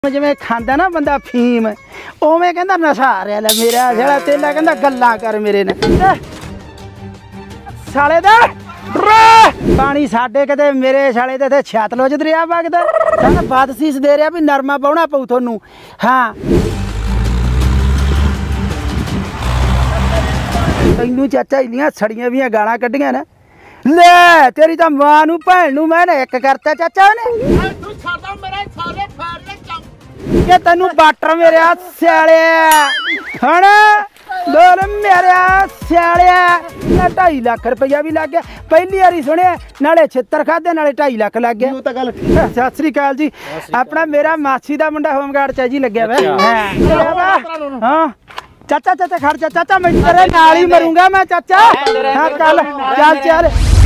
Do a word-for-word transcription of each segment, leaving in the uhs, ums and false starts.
जिवें खांदा ना बंदा फीम उवें कहंदा नशा आ रहा लै मेरा साला तेला कहंदा गल्लां कर मेरे नाल साले दा पानी साडे कदे मेरे साले दे ते छतलोज दरिया वगदा साला बदसीस दे रहा भी नरमा पाउणा पऊ थोनू। हाँ तैनू चाचा इन्नियां सड़ियां भी गालां कड्डियां ना ले तेरी तो मां नू भैन नू मैंने एक करता चाचा ने ये तेनू बाटर मेरे स्याले हण बोल मेरे स्याले ढाई लाख रुपया भी लग गया पहली बारी सुनिया नाले छित्तर खादे नाले ढाई लाख लग गया। सत श्री अकाल जी अपना मेरा मासी का मुंडा होमगार्ड च जी लग्या वा। हाँ चाचा चाचा खड़ जा चाचा मैं तेरे नाल ही मरूंगा मैं चाचा। हाँ कल चल चल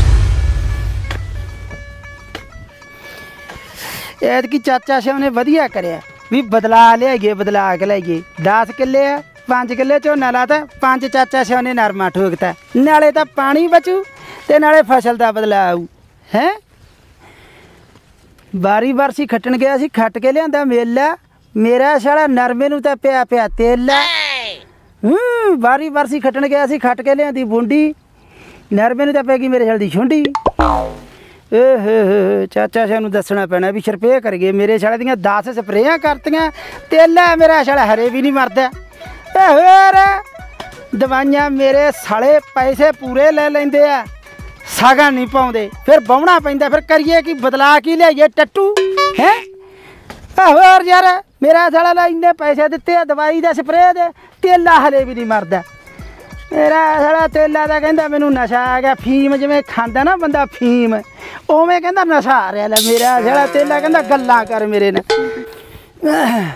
ऐतकी चाचा सिंह ने वधिया करिया भी बदला लियाइए बदला के लाइए दस किले है पांच किले झोना लाता पांच चाचा सिंह ने नरमा ठोकता नाले तो पानी बचू ते नाले फसल का बदला आऊ है। बारी बरसी खट्टन गया सी खट के लिया मेला मेरा साला नरमे नू तो पिया पिया तेला हूँ बारी बरसी खट्टन गया सी खट के लिया बूंडी नरमे नू तो पैगी मेरे साल दी छुंडी। चाचा सानू दसना पैना भी स्प्रे कर गए मेरे साले दियां दस स्प्रेयां करतियां तेला मेरा साला हरे भी नहीं मरदा होर दवाइयां मेरे साले पैसे पूरे ले लेंदे आ सागन नहीं पाउंदे फिर बौना पैंदा फिर करिए कि बदला की लियाइए टट्टू है। होर यार मेरा साला ला इन्ने पैसे दिते दवाई दे स्प्रे दे तेला हले भी नहीं मरदा मेरा साला तेला दा कहंदा मैनू नशा आ गया फीम जिवें खांदा ना बंदा फीम उवें कहंदा नशा आ रहा लै मेरा साला तेला कहंदा गल्लां कर मेरे नाल।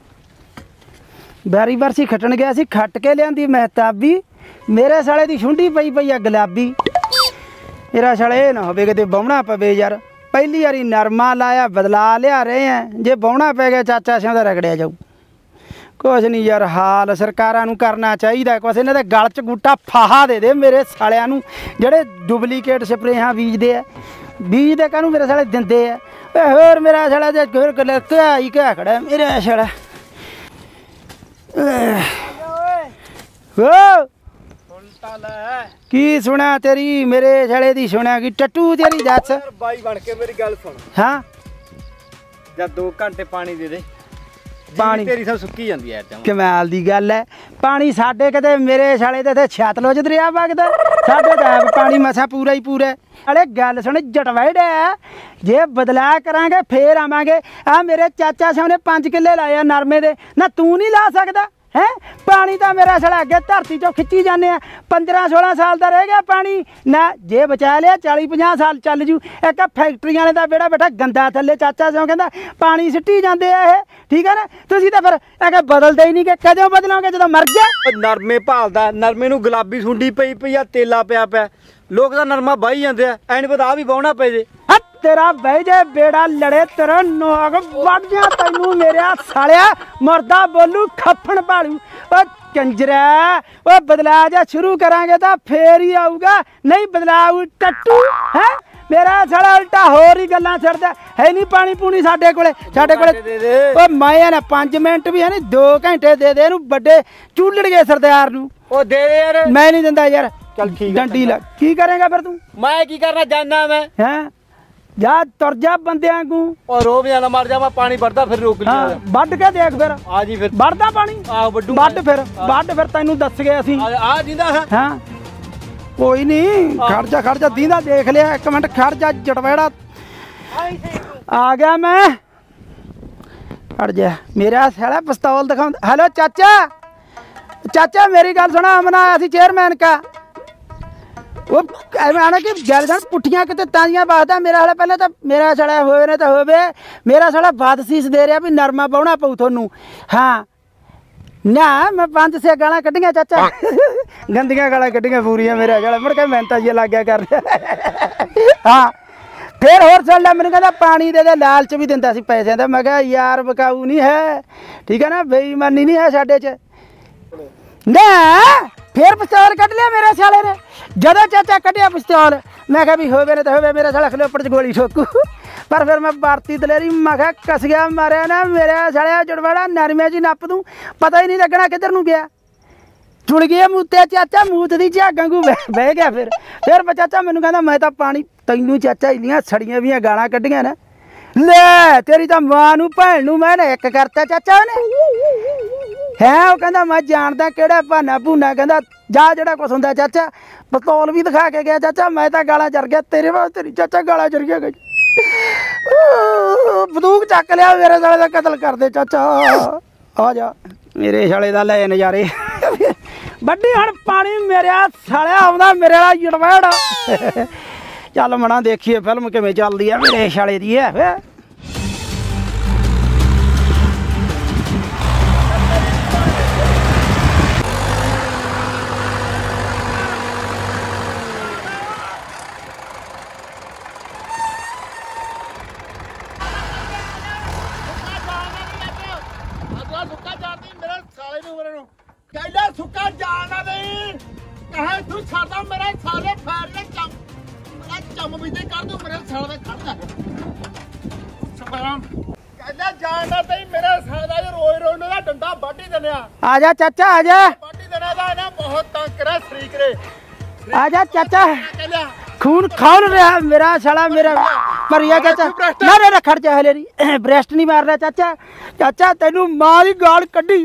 बारी बरसी खट्टन गया सी खट के लियांदी महताबी मेरे साले दी छुंडी पई पई आ गुलाबी मेरा साला ये ना होवे किते बौना पवे यार पहली बारी नरमा लाया बदला लिया रहे हैं जे बौना पै गया चाचा सिंह दा रगड़िया जाऊ कुछ नहीं यार हाल सरकारां नूं करना चाहिए कुछ इन्हां दे गल च गुट्टा फाहा दे दे मेरे सालियां नूं जेहड़े डुप्लीकेट स्प्रेहां बीजदे आ बीज दे कानूं मेरे साले दिंदे आ होर मेरा साला जे फिर गल क्या ही क्या खड़ा मेरा साला की सुना तेरी मेरे साले दी सुना कि टट्टू तेरी दस बाई बन के मेरी गल सुन। हाँ जब दो घंटे पानी दे दे पानी तेरी सब सुक्की जाती है कमाल दी गल है पानी साडे कदे मेरे साले दे ते छतलोज दरिया वगदा साडे ते पानी मसा पूरा ही पूरा। अरे गल सुन जटवैड़ जे बदला करांगे फिर आवांगे आ मेरे चाचा सिंह ने पांच किले लाए नरमे दे ना तू नहीं ला सकदा है पानी तो मेरा साला अगे धरती चो खिच्ची जाने पंद्रह सोलह साल का रह गया पानी ना जे बचा लिया चाली पंजाह साल चल जू एक फैक्ट्रिया ने तो बेड़ा बैठा गंदा थले चाचा सिंह कहता पानी सिटी जाते हैं ठीक है ना तुम तो फिर एक बदलते ही नहीं कि कदों बदलोगे जो मर गया। नरमे भालदा नरमे नूं गुलाबी सुंडी पई पई आ तेला पिया पिया लोग तो नरमा बाही जाते हैं ऐ नहीं पता आ भी बाहना पे जे तेरा बह जे बेड़ा लड़े तेरा नोग बढ़ जा तेनू मेरे सालिया मरदा बोलू खफन भालू ओ कंजरा ओ बदला जा शुरू करांगे तो फिर ही आऊगा नहीं बदलाऊ टट्टू है मेरा साला उल्टा होर ही गल्लां छड़दा है नहीं पानी पूनी साडे कोले साडे कोले ओ मैं ना पांच मिनट भी है नहीं दो घंटे दे दे इनू बड़े चूलड़ गए सरदार नू ओ दे दे यार मैं नहीं दिंदा यार चल ठीक डंडी लग की करेगा फिर तू मैं की करना जाना मैं हैं जा तुर जा बंदियां को और रो भी ना मर जा मैं पानी भरदा फिर रोक लिया हाँ बड़ के देख फिर आ जी फिर बढ़दा पानी आ बड्डू बड़ फिर बड़ फिर तैनू दस गए असीं आ जिंदा है हाँ कोई नहीं खड़ जा खड़ जा दीदा देख लिया एक मिनट खड़ जा जटवैड़ा आ गया मैं खड़ जा मेरा साला पिस्तौल दिखा। हेलो चाचा चाचा मेरी गल सुना अमना आया सी चेयरमैन का वो आना कि गल सुन पुट्ठियां किते ताजियां बाखदा मेरा साला पहले तो मेरा साला होवे ने तो होवे मेरा साला बदसीस दे रहा भी नरमा पाउणा पऊ थोनू। हाँ ना मैं पांच छे गालां कड्डियां चाचा गंदियां गालां कड्डियां पूरियां मेरा साला मुड़ के मिहनत जी लग गया कर। हाँ फिर होर चल मैंने कहता पानी दे दे लालच भी दिंदा सी पैसे दा मैं कहा यार बकाऊ नहीं है ठीक है ना बेईमानी नहीं है साडे च ना फिर पिस्तौल कट लिया मेरे साले ने जदों चाचा कटिया पिस्तौल मैं कहा भी होवे ने तो होवे मेरा साला खलोपड़ च गोली ठोकू पर फिर मैं भारती दलेरी मैं कहा कस गया मारे ना मेरे साले जड़वाड़ा नरमे जी नप दूं पता ही नहीं लगना किधर नूं गया जुड़ गया मूते चाचा मूत दी झागू बह गया फिर फिर चाचा मैनू कहंदा मैं तो पानी तैनू चाचा इन्नियां सड़ियां भी गालां कड्डियां ना ले तेरी तो मां नूं भैन नूं मैं एक करता चाचा ने है वो कहंदा मैं जानदा किहड़ा भाना भूना कहंदा जा जिहड़ा कुछ हुंदा चाचा पिस्तौल भी दिखा के गया चाचा मैं तो गालां जर गया तेरे वास्ते तेरी चाचा गालां जर गया बंदूक चक लिया मेरे साले दा कतल कर दे चाचा आ जा मेरे साले दा ले नज़ारे बड्डी हण पानी मेरे साले आउंदा मेरे वाला जड़वेड़ चल मना देखिए फिल्म किवें चलदी है मेरे साले दी है सुक्का जाना नहीं कहे तू छाता मेरे साले फैर के चम मेरा चम भी दे कर दो मेरे साले खड़ जा सलाम कहला जाना नहीं मेरे साले दा रोए रोने दा डंडा बाटी देनिया आजा चाचा आजा बाटी देना दा ना बहुत तंग करे शरीक रे आजा चाचा कहला खून खौल रहा मेरा साला मेरा मरिया चाचा ना रे खड़ जा हले ब्रेस्ट नहीं मार रहा चाचा चाचा तेनू मां दी गाल कड्डी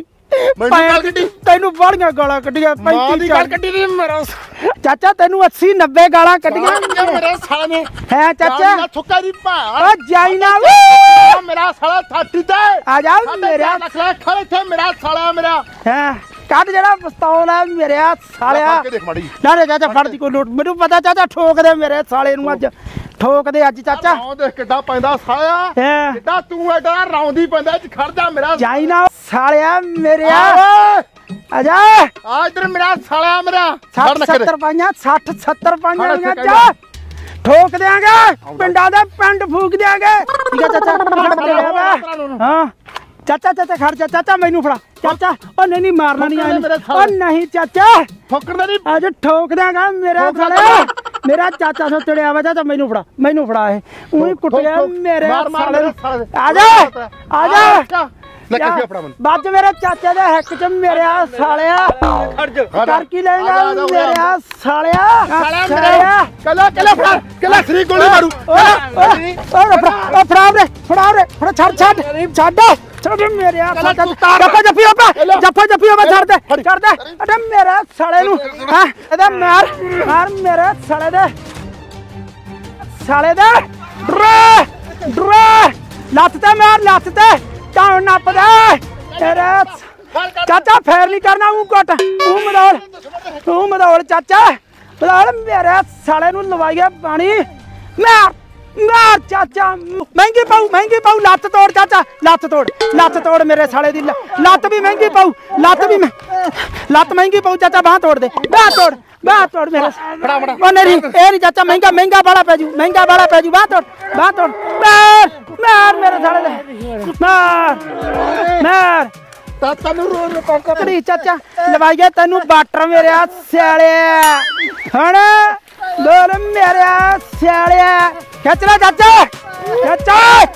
तेनू बड़ियां गालां कड्डियां पैंती गाल कड्डी नी मेरा चाचा तेनू अस्सी नब्बे गालां कड्डियां मेरे साले ने है चाचा छुक्का दी भा ओ जाई ना मेरा साला थाटी ते आ जा मेरा नखला खड़े थे मेरा साला मेरा है ਕੱਢ ਜਿਹੜਾ ਪਿਸਤੌਲ ਹੈ ਮੇਰੇ ਸਾਲਿਆ ਨਾ ਰੇ ਚਾਚਾ ਫੜ ਦੀ ਕੋਈ ਨੋਟ ਮੈਨੂੰ ਪਤਾ ਚਾਚਾ ਠੋਕ ਦੇ ਮੇਰੇ ਸਾਲੇ ਨੂੰ ਅੱਜ ਠੋਕ ਦੇ ਅੱਜ ਚਾਚਾ ਰੌਂ ਦੇਖ ਕਿੱਡਾ ਪੈਂਦਾ ਸਾਲਿਆ ਕਿੱਡਾ ਤੂੰ ਐਡਾ ਰੌਂਦੀ ਪੈਂਦਾ ਚ ਖੜ ਜਾ ਮੇਰਾ ਜਾਈ ਨਾ ਸਾਲਿਆ ਮੇਰੇ ਆ ਜਾ ਆ ਇਧਰ ਮੇਰਾ ਸਾਲਿਆ ਮੇਰਾ ਸੱਠ ਸੱਤਰ ਪਾਈਆਂ ਸੱਠ ਸੱਤਰ ਪਾਈਆਂ ਜਾ ਠੋਕ ਦੇਾਂਗੇ ਪਿੰਡਾਂ ਦੇ ਪਿੰਡ ਫੂਕ ਦੇਾਂਗੇ ਠੀਕ ਹੈ ਚਾਚਾ ਹਾਂ चाचा चाचा खड़ जा चाचा मैनू फड़ा चाचा ओ नहीं नहीं मारना नहीं आया ओ नहीं चाचा ठोकदा नहीं आज ठोक देगा मेरा साले मेरा चाचा सो चढ़िया वा चाचा मैनू फड़ा मैनू फड़ा है ओए कुटिया मेरे साले आजा आजा बाज मेरे चाचे दे हक च मेरे सालिया खड़ जा कर की लेगा मेरे सालिया सालिया कला कला फड़ा कला श्री गोली मारू ओ ओ फड़ा रे फड़ा रे फड़ा छड़ छड़ छड़ छोटे मेरे जप्पा जप्पी आपा जप्पा जप्पी आपा छड़ दे कर दे अरे मेरे साले नु हां एदा मार मार मेरे साले दे साले दे ड्रे ड्रे लत ते मार लत ते टाउन नप दे तेरे चाचा फेर नहीं करना हूं कोट तू मदौड़ तू मदौड़ चाचा मदौड़ मेरे साले नु लवाइया पानी मार मार चाचा महंगी पाऊ महंगी पाऊ लत तोड़ चाचा लत तोड़ लत तोड़ मेरे साले दी लत भी महंगी पाऊ लत भी लत महंगी पाऊ चाचा बाह तोड़ दे बाह तोड़ बाह तोड़ मेरे ओ नहीं ए नहीं चाचा महंगा महंगा बड़ा पैजू महंगा बड़ा पैजू बाह तोड़ बाह तोड़ मार मार मेरे साले दे मार मार चाचा नु रो रो ककड़ी चाचा लवाइया तैनू बाटर मेरे साले हण बोल मेरे साले खिचला चाचा चाचा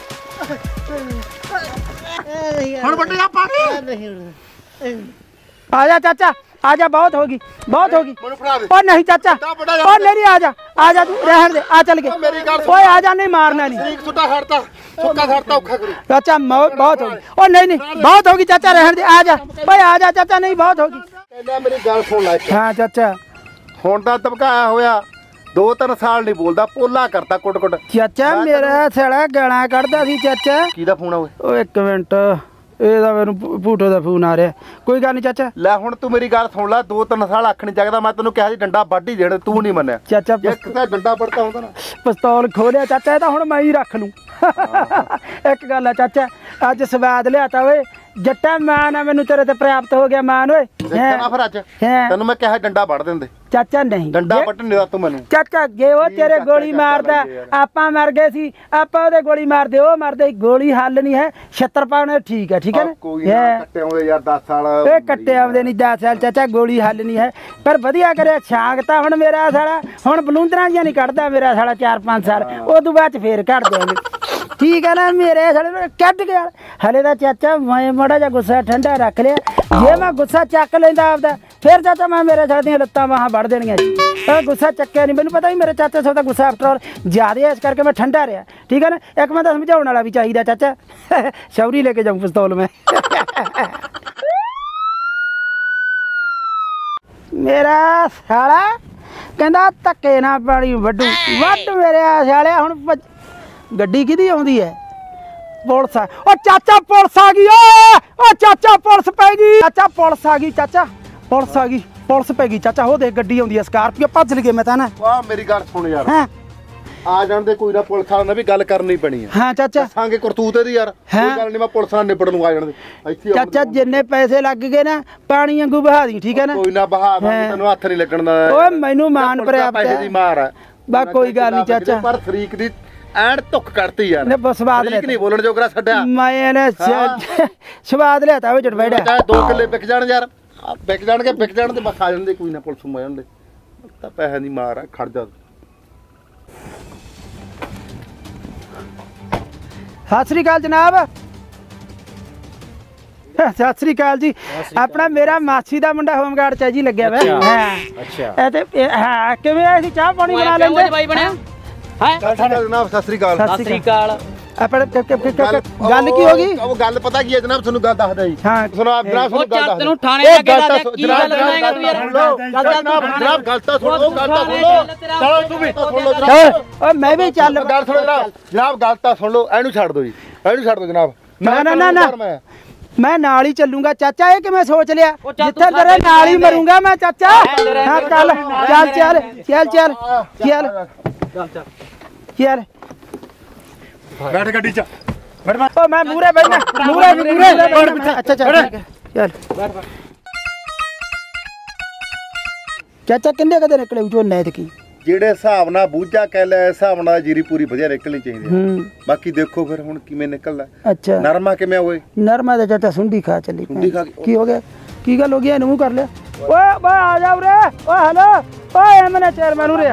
हण बटे जा पानी आजा चाचा आजा बहुत होगी बहुत होगी मेनू फड़ा दे ओ नहीं चाचा ओ नहीं आजा आजा तू रहन दे आ चल के ओए आजा नहीं मारना नहीं ठीक सुटा हटता सुक्का हटता औखा करू चाचा बहुत होगी ओ नहीं नहीं बहुत होगी चाचा रहन दे आजा ओए आजा चाचा नहीं बहुत होगी कहना मेरी गल सुन ले हां चाचा हुण दा धमकाया होया दो तीन साल नहीं बोलदा पोला करता कुट कुट चाचा मेरा साला गाना कढ़दा सी चाचा किदा फोन आ ओ एक मिनट ਇਹਦਾ ਮੈਨੂੰ ਭੂਟੋ ਦਾ ਫੋਨ ਆ ਰਿਹਾ ਕੋਈ ਗੱਲ ਨਹੀਂ ਚਾਚਾ ਲੈ ਹੁਣ ਤੂੰ ਮੇਰੀ ਗੱਲ ਸੁਣ ਲੈ ਦੋ ਤਿੰਨ ਸਾਲ ਅੱਖ ਨਹੀਂ ਜਗਦਾ ਮੈਂ ਤੈਨੂੰ ਕਿਹਾ ਸੀ ਡੰਡਾ ਵੱਢ ਹੀ ਦੇਣ ਤੂੰ ਨਹੀਂ ਮੰਨਿਆ ਚਾਚਾ ਇੱਕ ਤਾਂ ਡੰਡਾ ਵੱਢਦਾ ਹੁੰਦਾ ਨਾ ਪਿਸਤੌਲ ਖੋਲਿਆ ਚਾਚਾ ਇਹ ਤਾਂ ਹੁਣ ਮੈਂ ਹੀ ਰੱਖ ਲੂੰ ਇੱਕ ਗੱਲ ਆ ਚਾਚਾ ਅੱਜ ਸਵਾਦ ਲਿਆਤਾ ਓਏ ਜੱਟਾ ਮਾਨ ਆ ਮੈਨੂੰ ਤੇਰੇ ਤੇ ਪ੍ਰਾਪਤ ਹੋ ਗਿਆ ਮਾਨ ਓਏ ਦੇਖਣਾ ਫਿਰ ਅੱਜ ਤੈਨੂੰ ਮੈਂ ਕਿਹਾ ਡੰਡਾ ਵੱਢ ਦਿੰਦੇ ਚਾਚਾ ਨਹੀਂ ਡੰਡਾ ਵੱਢਣ ਦਾ ਤੂੰ ਮੈਨੂੰ ਚਾਚਾ ਅੱਗੇ ਉਹ ਤੇਰੇ ਗੋਲੀ ਮਾਰਦਾ ਆਪਾਂ ਮਰ ਗਏ ਸੀ ਆਪਾਂ ਉਹਦੇ ਗੋਲੀ ਮਾਰਦੇ ਉਹ ਮਰਦੇ ਗੋਲੀ ਹੱਲ ਨਹੀਂ ਹੈ ਛੱਤਰ ਪਾਉਣੇ ਠੀਕ ਹੈ ਠੀਕ ਹੈ ਨਾ ਕੋਈ ਨਾ ਕੱਟੇ ਆਉਂਦੇ ਯਾਰ ਦਸ ਸਾਲ ਇਹ ਕੱਟੇ ਆਉਂਦੇ ਨਹੀਂ ਦਸ ਸਾਲ ਚਾਚਾ ਗੋਲੀ ਹੱਲ ਨਹੀਂ ਹੈ ਪਰ ਵਧੀਆ ਕਰਿਆ ਛਾਂਗ ਤਾਂ ਹੁਣ ਮੇਰਾ ਸਾਲਾ ਹੁਣ ਬਲੂੰਦਰਾਂ ਜੀਆਂ ਨਹੀਂ ਕੱਢਦਾ ਮੇਰਾ ਸਾਲਾ ਚਾਰ ਪੰਜ ਸਾਲ ਉਦੋਂ ਬਾਅਦ ਚ ਫੇਰ ਕੱਢ ਦੇਣਗੇ ठीक है ना मेरे साले कट गया हले दा चाचा मैं माड़ा जा गुस्सा ठंडा रख लिया जे मैं गुस्सा चक लेंदा आपदा फिर चाचा मैं मेरे साले दी लत्तां बाहां वड़ देणियां सी गुस्सा चक्या नहीं मैनूं पता ही मेरे चाचा सादा गुस्सा आफ्टर ऑल ज्यादा इस करके मैं ठंडा रहा ठीक है ना एक मैं समझाउण वाला भी चाहिए चाचा शौरी लेके जाऊं पिस्तौल में मेरा साला कहंदा धक्के ना पानी वड्डू वड्ड मेरे साले हुण गड्डी किहदी आउंदी है पुलिस आ ओ चाचा पुलिस आ गई ओ चाचा पुलिस पै गई चाचा पुलिस आ गई चाचा पुलिस आ गई पुलिस पै गई चाचा हो देख गड्डी आउंदी है स्कार्पियो भज लगे मैं तां ना वाह मेरी गल सुन यार हां आ जाण दे कोई ना पुलिस वाले नाल भी गल करनी पैनी है हां चाचा दसांगे करतूत दी यार कोई गल नहीं मैं पुलिस नाल निपड़ लूं आ जाण दे इत्थे चाचा जिन्ने पैसे लग गए ना पानी वांगू बहा दी ठीक है ना कोई ना बहा तैनूं हत्थ नहीं लगण दा ओए मैनू मान पर्याप्त पैसे दी मार है बा कोई गल नहीं चाचा पर फरीक दी ਐਨ ਧੁੱਕ ਕੱਢਤੀ ਯਾਰ ਨੇ ਬਸ ਸਵਾਦ ਲੈ ਨਹੀਂ ਬੋਲਣ ਜੋਗਰਾ ਛੱਡਿਆ ਮੈਂ ਨੇ ਸਵਾਦ ਲਿਆਤਾ ਉਹ ਜਟਵੈੜਾ ਚਾਹੇ ਦੋ ਕਿੱਲੇ ਵਿਕ ਜਾਣ ਯਾਰ ਵਿਕ ਜਾਣਗੇ ਵਿਕ ਜਾਣ ਤੇ ਬਸ ਆ ਜਾਂਦੇ ਕੋਈ ਨਾ ਪੁਲਿਸ ਨੂੰ ਆ ਜਾਂਦੇ ਤਾਂ ਪੈਸਿਆਂ ਦੀ ਮਾਰ ਆ ਖੜ ਜਾ ਸਤਿ ਸ੍ਰੀ ਅਕਾਲ ਜਨਾਬ ਸਤਿ ਸ੍ਰੀ ਅਕਾਲ ਜੀ ਆਪਣਾ ਮੇਰਾ ਮਾਸੀ ਦਾ ਮੁੰਡਾ ਹੋਮਗਾਰਡ ਚ ਜੀ ਲੱਗਿਆ ਵਾ ਹਾਂ ਅੱਛਾ ਇਹ ਤੇ ਹਾਂ ਕਿਵੇਂ ਆਏ ਸੀ ਚਾਹ ਪਾਣੀ ਬਣਾ ਲੈਂਦੇ ਬਾਈ ਬਣਿਆ ਹੈ ਜਨਾਬ ਸਤਿ ਸ੍ਰੀ ਅਕਾਲ ਸਤਿ ਸ੍ਰੀ ਅਕਾਲ ਆਪਣੇ ਗੱਲ ਕੀ ਹੋ ਗਈ ਉਹ ਗੱਲ ਪਤਾ ਕੀ ਹੈ ਜਨਾਬ ਤੁਹਾਨੂੰ ਗੱਲ ਦੱਸਦਾ ਜੀ ਹਾਂ ਸੁਣੋ ਆਪ ਜਨਾਬ ਉਹ ਤੁਹਾਨੂੰ ਗੱਲ ਚੱਲ ਦੱਸਦਾ ਤੈਨੂੰ ਥਾਣੇ ਜਾ ਕੇ ਦੱਸ ਕੀ ਗੱਲ ਬਣਾਏਗਾ ਤੂੰ ਯਾਰ ਜਨਾਬ ਗੱਲ ਤਾਂ ਸੁਣ ਲਓ ਗੱਲ ਤਾਂ ਸੁਣ ਲਓ ਚਲੋ ਤੂੰ ਵੀ ਸੁਣ ਲਓ ਜਨਾਬ ਓਏ ਮੈਂ ਵੀ ਚੱਲ ਗੱਲ ਸੁਣੋ ਜਨਾਬ ਜਨਾਬ ਗੱਲ ਤਾਂ ਸੁਣ ਲਓ ਇਹਨੂੰ ਛੱਡ ਦਿਓ ਜੀ ਇਹਨੂੰ ਛੱਡ ਦਿਓ ਜਨਾਬ ਨਾ ਨਾ ਨਾ ਨਾ ਮੈਂ ਨਾਲ ਹੀ ਚੱਲੂੰਗਾ ਚਾਚਾ ਇਹ ਕਿਵੇਂ ਸੋਚ ਲਿਆ ਜਿੱਥੇ ਤੇਰੇ ਨਾਲ ਹੀ ਮਰੂੰਗਾ ਮੈਂ ਚਾਚਾ ਹਾਂ ਚੱਲ ਚੱਲ ਚੱਲ ਚੱਲ ਚੱਲ ਚੱਲ ਚੱਲ ਬੈਠ ਗੱਡੀ ਚ ਬੈਠ ਓ ਮੈਂ ਮੂਰੇ ਬੈਠਣਾ ਮੂਰੇ ਮੂਰੇ ਅੱਛਾ ਚੱਲ ਠੀਕ ਹੈ ਚੱਲ ਚਾਚਾ ਕਿੰਨੇ ਕਦੇ ਨਿਕਲੇ ਉਚੋ ਨੈਤ ਕੀ ਜਿਹੜੇ ਹਿਸਾਬ ਨਾਲ ਬੂਝਾ ਕਹਿ ਲਿਆ ਹਿਸਾਬ ਨਾਲ ਜੀਰੀ ਪੂਰੀ ਵਧੀਆ ਨਿਕਲਣੀ ਚਾਹੀਦੀ ਹੈ ਹੂੰ ਬਾਕੀ ਦੇਖੋ ਫਿਰ ਹੁਣ ਕਿਵੇਂ ਨਿਕਲਦਾ ਅੱਛਾ ਨਰਮਾ ਕਿਵੇਂ ਹੋਏ ਨਰਮਾ ਦਾ ਚਾਚਾ ਸੁੰਡੀ ਖਾ ਚੱਲੀ ਸੁੰਡੀ ਖਾ ਕੀ ਹੋ ਗਿਆ ਕੀ ਗੱਲ ਹੋ ਗਈ ਇਹਨੂੰ ਕਰ ਲਿਆ ਓਏ ਬਾ ਆ ਜਾ ਉਰੇ ਓਏ ਹੈਲੋ ਓਏ ਐਮਨੇ ਚੇਅਰਮੈਨ ਉਰੇ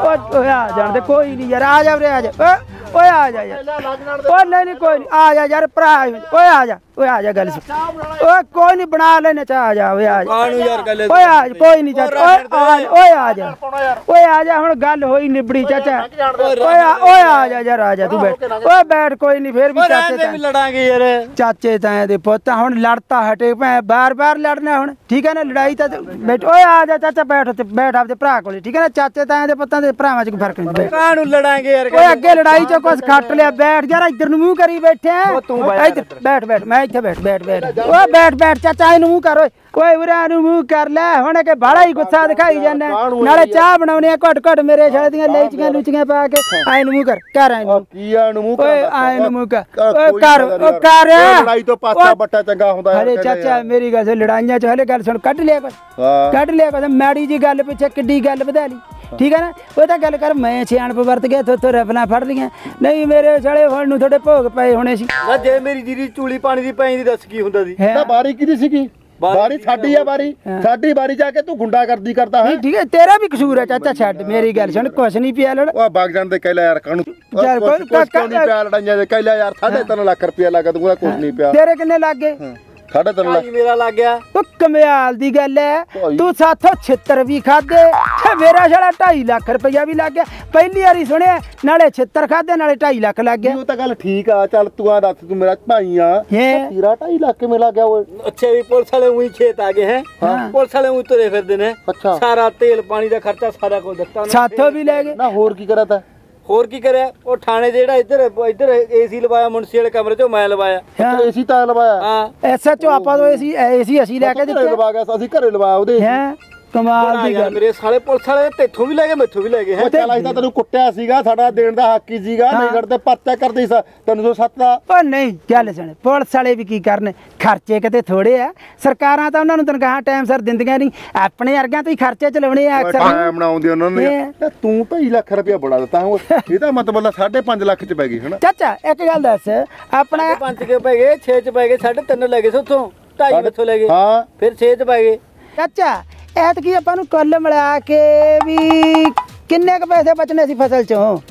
ਓਏ ਆ ਜਾਣ ਦੇ ਕੋਈ ਨਹੀਂ ਯਾਰ ਆ ਜਾ ਉਰੇ ਆ ਜਾ ਓਏ ਆ ਜਾ ਯਾਰ ਓਏ ਨਹੀਂ ਨਹੀਂ ਕੋਈ ਨਹੀਂ ਆ ਜਾ ਯਾਰ ਭਰਾ ਓਏ ਆ ਜਾ ਓਏ ਆ ਜਾ ਗੱਲ ਸੁਣ ਓਏ ਕੋਈ ਨਹੀਂ ਬਣਾ ਲੈਨੇ ਚਾ ਆ ਜਾ ਓਏ ਆ ਜਾ ਕਾਹਨੂੰ ਯਾਰ ਗੱਲ ਓਏ ਆ ਕੋਈ ਨਹੀਂ ਚਾਚਾ ਓਏ ਓਏ ਆ ਜਾ ਓਏ ਆ ਜਾ ਹੁਣ ਗੱਲ ਹੋਈ ਨਿਬੜੀ ਚਾਚਾ ਓਏ ਆ ਓਏ ਆ ਜਾ ਯਾਰ ਆ ਜਾ ਤੂੰ ਬੈਠ ਓਏ ਬੈਠ ਕੋਈ ਨਹੀਂ ਫੇਰ ਵੀ ਚਾਚੇ ਤੇ ਵੀ ਲੜਾਂਗੇ ਯਾਰ ਚਾਚੇ ਤਾਏ ਦੇ ਪੁੱਤ ਹੁਣ ਲੜਤਾ ਹਟੇ ਭੈ ਬਾਰ ਬਾਰ ਲੜਨਾ ਹੁਣ ਠੀਕ ਹੈ ਨਾ ਲੜਾਈ ਤਾਂ ਬੈਠ ਓਏ ਆ ਜਾ ਚਾਚਾ ਬੈਠ ਤੇ ਬੈਠ ਆਪਦੇ ਭਰਾ ਕੋਲੇ ਠੀਕ ਹੈ ਨਾ ਚਾਚੇ ਤਾਏ ਦੇ ਪੁੱਤਾਂ ਦੇ ਭਰਾਵਾਂ 'ਚ ਕੋਈ ਫਰਕ ਨਹੀਂ ਕਾਹਨੂੰ ਲੜਾਂਗੇ ਯਾਰ ਓਏ ਅੱਗੇ ਲੜਾਈ 'ਚ ਕੁਛ ਖੱਟ ਲਿਆ ਬੈਠ ਯਾਰ ਇੱਧਰ ਨੂੰ ਮੂੰਹ ਕਰੀ ਬੈਠਿਆ ਇੱਧਰ ਬੈਠ ਬੈਠ ਮੈਂ ਇੱਥੇ ਬੈਠ ਬੈਠ ਬੈਠ ਓਏ ਬੈਠ ਬੈਠ ਚਾਚਾ ਇਹਨੂੰ ਮੂੰਹ ਕਰ ਓਏ ਓਏ ਉਰਾ ਨੂੰ ਮੂੰਹ ਕਰ ਲੈ ਹੁਣ ਕਿ ਬਾੜਾ ਹੀ ਗੁੱਸਾ ਦਿਖਾਈ ਜਾਂਦਾ ਨਾਲੇ ਚਾਹ ਬਣਾਉਣੀ ਆ ਘਟ ਘਟ ਮੇਰੇ ਛੜੇ ਦੀਆਂ ਲੈਚੀਆਂ ਲੂਚੀਆਂ ਪਾ ਕੇ ਆਏ ਨੂੰ ਮੂੰਹ ਕਰ ਕਰ ਆਏ ਨੂੰ ਕੀ ਆ ਨੂੰ ਮੂੰਹ ਓਏ ਆਏ ਨੂੰ ਮੂੰਹ ਕਰ ਓਏ ਕਰ ਓ ਕਰ ਲੜਾਈ ਤੋਂ ਪਾਸਾ ਬੱਟਾ ਚੰਗਾ ਹੁੰਦਾ ਹਲੇ ਚਾਚਾ ਮੇਰੀ ਗੱਲ ਸੁਣ ਲੜਾਈਆਂ 'ਚ ਹਲੇ ਗੱਲ ਸੁਣ ਕੱਢ ਲਿਆ ਕੁਛ ਕੱਢ ਲਿਆ ਕੁਛ ਮਾੜੀ ਜੀ ਗੱਲ ਪਿੱਛੇ ਕਿੱਡੀ ਗੱਲ ਵਧਾ ਲਈ ਠੀਕ ਹੈ ਨਾ ਉਹ ਤਾਂ ਗੱਲ ਕਰ ਮੈਂ ਸਿਆਣਪ ਵਰਤ ਗਿਆ ਥੋਥੋਂ ਰਫਲਾਂ ਫੜ ਲਈਆਂ ਨਹੀਂ ਮੇਰੇ ਸਾਲੇ ਹੁਣ ਨੂੰ ਥੋੜੇ ਭੋਗ ਪਏ ਹੋਣੇ ਸੀ ਨਾ ਜੇ ਮੇਰੀ ਜੀਰੀ ਚੂਲੀ ਪਾਣੀ ਦੀ ਪੈਂਦੀ ਦੱਸ ਕੀ ਹੁੰਦਾ ਸੀ ਤਾਂ ਬਾਰੀ ਕਿਹਦੀ ਸੀਗੀ ਬਾਰੀ ਸਾਡੀ ਆ ਬਾਰੀ ਸਾਡੀ ਬਾਰੀ ਜਾ ਕੇ ਤੂੰ ਗੁੰਡਾਗਰਦੀ ਕਰਦਾ ਹੈ ਠੀਕ ਹੈ ਤੇਰਾ ਵੀ ਕਸੂਰ ਹੈ ਚਾਚਾ ਛੱਡ ਮੇਰੀ ਗੱਲ ਸੁਣ ਕੁਛ ਨਹੀਂ ਪਿਆ ਲੜ ਉਹ ਬਾਗ ਜਾਣ ਦੇ ਕਹਿ ਲੈ ਯਾਰ ਕਾਹਨੂੰ ਯਾਰ ਕੋਈ ਕਾਕਾ ਨਹੀਂ ਪਿਆ ਲੜਾਈਆਂ ਦੇ ਕਹਿ ਲੈ ਯਾਰ ਸਾਢੇ ਤਿੰਨ ਲੱਖ ਰੁਪਇਆ ਲੱਗਾ ਤੂੰ ਕੁਝ ਨਹੀਂ ਪਿਆ ਤੇਰੇ ਕਿੰਨੇ ਲੱਗ ਗਏ ਸਾਢੇ ਤਿੰਨ ਲੱਖ ਮੇਰਾ ਲੱਗ ਗਿਆ ਉਹ ਕਮਿਆਲ ਦੀ ਗੱਲ ਹੈ ਤੂੰ ਸਾਥੋਂ ਛਿੱਤਰ ਵੀ ਖਾਦੇ ਤੇ ਮੇਰਾ ਛੜਾ ਢਾਈ ਲੱਖ ਰੁਪਇਆ ਵੀ ਲੱਗ ਗਿਆ ਪਹਿਲੀ ਵਾਰੀ ਸੁਣਿਆ ਨਾਲੇ ਛਿੱਤਰ ਖਾਦੇ ਨਾਲੇ ਢਾਈ ਲੱਖ ਲੱਗ ਗਿਆ ਉਹ ਤਾਂ ਗੱਲ ਠੀਕ ਆ ਚੱਲ ਤੂੰ ਆ ਦੱਸ ਤੂੰ ਮੇਰਾ ਭਾਈ ਆ ਤੇਰਾ ਢਾਈ ਲੱਖ ਕਿਵੇਂ ਲੱਗ ਗਿਆ ਓਏ ਅੱਛਾ ਵੀ ਪੁਲਿਸ ਵਾਲੇ ਉਹੀ ਖੇਤ ਆ ਗਏ ਹੈ ਪੁਲਿਸ ਵਾਲੇ ਉਹੀ ਤੁਰੇ ਫਿਰਦੇ ਨੇ ਸਾਰਾ ਤੇਲ ਪਾਣੀ ਦਾ ਖਰਚਾ ਸਾਰਾ ਕੁਝ ਦਿੱਤਾ ਸਾਥੋਂ ਵੀ ਲੈ ਗਏ ਨਾ ਹੋਰ ਕੀ ਕਰਿਆ ਤਾ ਹੋਰ ਕੀ ਕਰਿਆ ਉਹ ਥਾਣੇ ਜਿਹੜਾ ਇੱਧਰ ਇੱਧਰ ਏਸੀ ਲਵਾਇਆ ਮੁਨਸੀ ਵਾਲੇ ਕਮਰੇ 'ਚ ਮੈਂ ਲਵਾਇਆ ਏਸੀ ਤਾਂ ਲਵਾਇਆ ਹਾਂ ਐਸਐਚਓ ਆਪਾਂ ਤੋਂ ਏਸੀ ਏਸੀ ਅਸੀਂ ਲੈ ਕੇ ਦਿੱਤੇ ਲਵਾ ਗਿਆ ਅਸੀਂ ਘਰੇ ਲਵਾਇਆ ਉਹਦੇ ਹੈ ਕਮਾਲ ਦੀ ਗੱਲ ਮੇਰੇ ਸਾਲੇ ਪੁਲਿਸ ਵਾਲੇ ਤੇਥੋਂ ਵੀ ਲੈ ਗਏ ਮੈਥੋਂ ਵੀ ਲੈ ਗਏ ਹੈ ਚੱਲ ਅਸੀਂ ਤਾਂ ਤੈਨੂੰ ਕੁੱਟਿਆ ਸੀਗਾ ਸਾਡਾ ਦੇਣ ਦਾ ਹੱਕ ਹੀ ਸੀਗਾ ਨਹੀਂ ਕਰਦੇ ਪਰਚਾ ਕਰਦੇ ਸੀ ਤਿੰਨ ਸੌ ਸੱਤ ਦਾ ਉਹ ਨਹੀਂ ਚੱਲ ਸੁਣ ਪੁਲਿਸ ਵਾਲੇ ਵੀ ਕੀ ਕਰਨ ਖਰਚੇ ਕਿਤੇ ਥੋੜੇ ਆ ਸਰਕਾਰਾਂ ਤਾਂ ਉਹਨਾਂ ਨੂੰ ਤਨਖਾਹਾਂ ਟਾਈਮ ਸਿਰ ਦਿੰਦੀਆਂ ਨਹੀਂ ਆਪਣੇ ਵਰਗਿਆਂ ਤੋਂ ਹੀ ਖਰਚੇ ਚਲਾਉਣੇ ਆ ਅਕਸਰ ਟਾਈਮ ਬਣਾਉਂਦੇ ਉਹਨਾਂ ਨੇ ਤੂੰ ਢਾਈ ਲੱਖ ਰੁਪਇਆ ਬੜਾ ਦਿੱਤਾ ਇਹਦਾ ਮਤਲਬ ਸਾਢੇ ਪੰਜ ਲੱਖ ਚ ਪੈ ਗਈ ਹਨਾ ਚਾਚਾ ਇੱਕ ਗੱਲ ਦੱਸ ਆਪਣਾ ਪੰਜ ਕੇ ਪੈ ਗਏ ਛੇ ਚ ਪੈ ਗਏ ਸਾਢੇ ਤਿੰਨ ਲੈ ਗਏ ਸੀ ਉੱਥੋਂ ਢਾਈ ਮੈਥੋਂ ਲੈ ਗਏ ਹਾਂ ਫਿਰ ਛੇ ਚ ਪੈ ਗਏ ਚਾਚਾ ਐਤਕੀ ਆਪਾਂ ਨੂੰ ਕੁੱਲ ਮਿਲਾ ਕੇ ਵੀ ਕਿੰਨੇ ਕ ਪੈਸੇ ਬਚਨੇ ਸੀ ਫਸਲ ਚੋਂ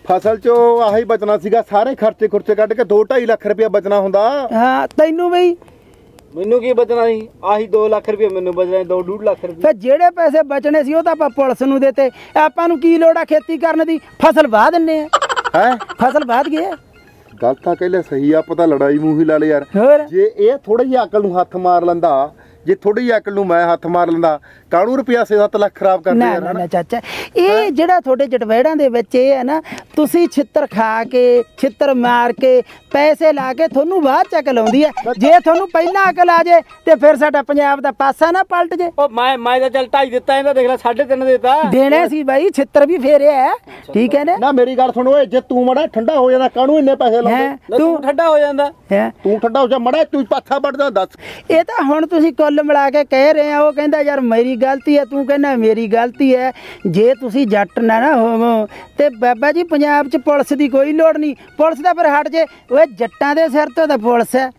ਫਸਲ ਚੋਂ ਆਹੀ ਬਚਣਾ ਸੀਗਾ, ਸਾਰੇ ਖਰਚੇ ਖੁਰਚੇ ਕੱਢ ਕੇ ਦੋ ਢਾਈ ਲੱਖ ਰੁਪਇਆ ਬਚਣਾ ਹੁੰਦਾ। ਹਾਂ ਤੈਨੂੰ ਬਈ ਮੈਨੂੰ ਕੀ ਬਚਣਾ ਸੀ? ਆਹੀ ਦੋ ਲੱਖ ਰੁਪਏ ਮੈਨੂੰ ਬਚਣਾ ਸੀ, ਦੋ ਡੂਢ ਲੱਖ ਰੁਪਏ। ਫਿਰ ਜਿਹੜੇ ਪੈਸੇ ਬਚਣੇ ਸੀ ਉਹ ਤਾਂ ਆਪਾਂ ਪੁਲਿਸ ਨੂੰ ਦੇਤੇ। ਆਪਾਂ ਨੂੰ ਕੀ ਲੋੜ ਆ ਖੇਤੀ ਕਰਨ ਦੀ? ਫਸਲ ਵਾਹ ਦਿੰਨੇ ਆ। ਹੈ ਫਸਲ ਵਾਹ ਗਈ ਗੱਲ ਤਾਂ ਕਹਿੰਦੇ ਸਹੀ ਆ, ਪਤਾ ਲੜਾਈ ਮੂੰਹ ਹੀ ਲਾ ਲੈ ਯਾਰ। ਹੋਰ ਜੇ ਇਹ ਥੋੜੀ ਜਿਹੀ ਅਕਲ ਨੂੰ ਹੱਥ ਮਾਰ ਲੈਂਦਾ, ਜੇ ਥੋੜੀ ਜਿਹੀ ਅਕਲ ਨੂੰ ਮੈਂ ਹੱਥ ਮਾਰ ਲੈਂਦਾ, ਕਾਹਨੂੰ ਰੁਪਿਆ ਛੇ ਸੱਤ ਲੱਖ ਖਰਾਬ ਕਰਦੇ ਨਾ ਯਾਰ। ਨਾ ਨਾ ਚਾਚਾ, ਇਹ ਜਿਹੜਾ ਤੁਹਾਡੇ ਜਟਵੇੜਾਂ ਦੇ ਵਿੱਚ ਇਹ ਹੈ ਨਾ, ਤੁਸੀਂ ਛਿੱਤਰ ਖਾ ਕੇ ਛਿੱਤਰ ਮਾਰ ਕੇ ਪੈਸੇ ਲਾ ਕੇ ਤੁਹਾਨੂੰ ਬਾਅਦ ਚ ਅਕਲ ਆਉਂਦੀ ਹੈ। ਜੇ ਤੁਹਾਨੂੰ ਪਹਿਲਾਂ ਅਕਲ ਆ ਜੇ ਤੇ ਫਿਰ ਸਾਡਾ ਪੰਜਾਬ ਦਾ ਪਾਸਾ ਨਾ ਪਲਟ ਜੇ। ਉਹ ਮੈਂ ਮੈਂ ਤਾਂ ਚੱਲ ਢਾਈ ਦਿੱਤਾ, ਇਹਦਾ ਦੇਖ ਲੈ ਸਾਢੇ ਤਿੰਨ ਦਿੱਤਾ। ਦੇਣੇ ਸੀ ਬਾਈ, ਛਿੱਤਰ ਵੀ ਫੇਰਿਆ ਹੈ, ਠੀਕ ਹੈ ਨਾ। ਨਾ ਮੇਰੀ ਗੱਲ ਸੁਣ ਓਏ, ਜੇ ਤੂੰ ਮੜਾ ਠੰਡਾ ਹੋ ਜਾਂਦਾ ਕਾਹਨੂੰ ਇੰਨੇ ਪੈਸੇ ਲਾਉਂਦੇ? ਹੈਂ? ਤੂੰ ਤੂੰ ਠੰਡਾ ਹੋ ਜਾਂਦਾ। ਹੈਂ? ਤੂੰ ਠੰਡਾ ਹੋ ਜਾ ਮੜਾ, ਤੂੰ ਪਾਥਾ ਵੱਢਦਾ ਦੱਸ। ਇਹ ਤਾਂ ਹੁਣ ਤੁਸੀਂ ਕੁੱਲ ਮਿਲਾ ਕੇ ਕਹਿ ਰਹੇ ਆ, ਉਹ ਕਹਿੰਦਾ ਯਾਰ ਮੇਰੀ ਗਲਤੀ ਹੈ, ਤੂੰ ਕਹਿੰਦਾ ਮੇਰੀ ਗਲਤੀ ਹੈ। ਜੇ ਤੁਸੀਂ ਜੱਟ ਨਾ ਨਾ ਹੋਵੋ ਤੇ ਬਾਬਾ ਜੀ ਪੰਜਾਬ 'ਚ ਪੁਲਿਸ ਦੀ ਕੋਈ ਲੋੜ ਨਹੀਂ। ਪੁਲਿਸ ਦਾ ਫਿਰ ਹਟ ਜੇ, ਓਏ ਜੱਟਾਂ ਦੇ ਸਿਰ ਤੋਂ ਤਾਂ ਪੁਲਿਸ ਹੈ।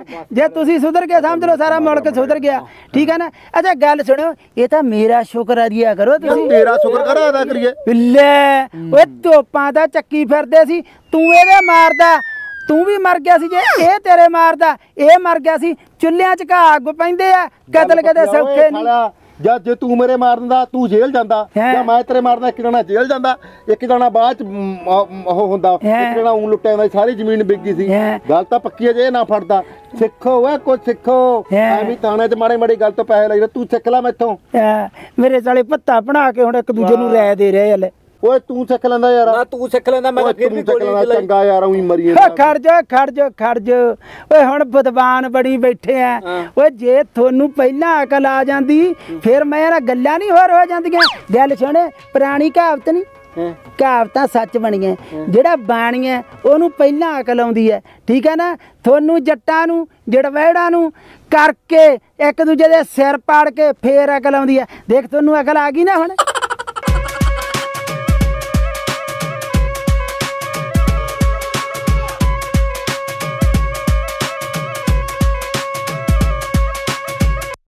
ਜੇ ਤੁਸੀਂ ਸੁਧਰ ਗਏ ਸਮਝ ਲਓ ਸਾਰਾ ਮੁਲਕ ਸੁਧਰ ਗਿਆ, ਠੀਕ ਹੈ ਨਾ। ਅੱਛਾ ਗੱਲ ਸੁਣੋ, ਇਹ ਤਾਂ ਮੇਰਾ ਸ਼ੁਕਰ ਅਦੀਆ ਕਰੋ ਤੁਸੀਂ। ਤੇਰਾ ਸ਼ੁਕਰ ਕਰ ਅਦਾ ਕਰੀਏ। ਲੈ ਓਏ ਧੋਪਾਂ ਦਾ ਚੱਕੀ ਫਿਰਦੇ ਸੀ, ਤੂੰ ਇਹਦੇ ਮਾਰਦਾ, ਤੂੰ ਵੀ ਮਰ ਗਿਆ ਸੀ। ਜੇ ਇਹ ਤੇਰੇ ਮਾਰਦਾ, ਇਹ ਮਰ ਗਿਆ ਸੀ। ਚੁੱਲ੍ਹਿਆਂ 'ਚ ਘਾਹ ਅੱਗ ਪੈਂਦੇ ਆ, ਕਤਲ ਕਦੇ ਸੌਖੇ ਨਹੀਂ। ਜਾਂ ਜੇ ਤੂੰ ਮੇਰੇ ਮਾਰ ਦਿੰਦਾ ਤੂੰ ਜੇਲ੍ਹ ਜਾਂਦਾ, ਜਾਂ ਮੈਂ ਤੇਰੇ ਮਾਰਦਾ ਇੱਕ ਜਣਾ ਜੇਲ੍ਹ ਜਾਂਦਾ, ਇੱਕ ਜਣਾ ਬਾਅਦ ਚ ਉਹ ਹੁੰਦਾ, ਇੱਕ ਜਣਾ ਉਂ ਲੁੱਟਿਆ ਜਾਂਦਾ, ਸਾਰੀ ਜ਼ਮੀਨ ਵਿਕ ਗਈ ਸੀ। ਗੱਲ ਤਾਂ ਪੱਕੀ ਹੈ, ਜੇ ਇਹ ਨਾ ਫੜਦਾ। ਸਿੱਖੋ ਓਏ ਕੁਝ ਸਿੱਖੋ, ਐਵੇਂ ਥਾਣੇ 'ਚ ਮਾੜੇ ਮਾੜੀ ਗੱਲ ਤੋਂ ਪੈਸੇ ਲੱਗਦੇ। ਤੂੰ ਸਿੱਖ ਲੈ ਮੈਥੋਂ। ਮੇਰੇ ਸਾਲੇ ਭੱਤਾ ਬਣਾ ਕੇ ਹੁਣ ਇੱਕ ਦੂਜੇ ਨੂੰ ਰਹਿ ਦੇ ਰਹੇ ਹਲੇ। ਓਏ ਤੂੰ ਸਿੱਖ ਲੈਂਦਾ ਯਾਰ। ਨਾ ਤੂੰ ਸਿੱਖ ਲੈਂਦਾ, ਮੈਂ ਤਾਂ ਫਿਰ ਵੀ ਸਿੱਖ ਲੈਂਦਾ। ਚੰਗਾ ਯਾਰ, ਉਹੀ ਮਰੀਏ। ਖੜ ਜਾ ਖੜ ਜਾ ਖੜ ਜਾ ਓਏ, ਹੁਣ ਬਦਬਾਨ ਬੜੀ ਬੈਠੇ ਆ। ਓਏ ਜੇ ਤੁਹਾਨੂੰ ਪਹਿਲਾਂ ਅਕਲ ਆ ਜਾਂਦੀ ਫਿਰ ਮੈਂ ਨਾ ਗੱਲਾਂ ਨਹੀਂ ਹੋਰ ਹੋ ਜਾਂਦੀਆਂ। ਗੱਲ ਸੁਣ, ਪੁਰਾਣੀ ਕਹਾਵਤ ਨਹੀਂ, ਕਹਾਵਤਾਂ ਸੱਚ ਬਣੀਆਂ। ਜਿਹੜਾ ਬਾਣੀਆਂ ਉਹਨੂੰ ਪਹਿਲਾਂ ਅਕਲ ਆਉਂਦੀ ਹੈ, ਠੀਕ ਹੈ ਨਾ। ਤੁਹਾਨੂੰ ਜੱਟਾਂ ਨੂੰ ਜੜਵੈੜਾਂ ਨੂੰ ਕਰਕੇ ਇੱਕ ਦੂਜੇ ਦੇ ਸਿਰ ਪਾੜ ਕੇ ਫੇਰ ਅਕਲ ਆਉਂਦੀ ਹੈ। ਦੇਖ ਤੁਹਾਨੂੰ ਅਕਲ ਆ ਗਈ ਨਾ ਹੁਣ।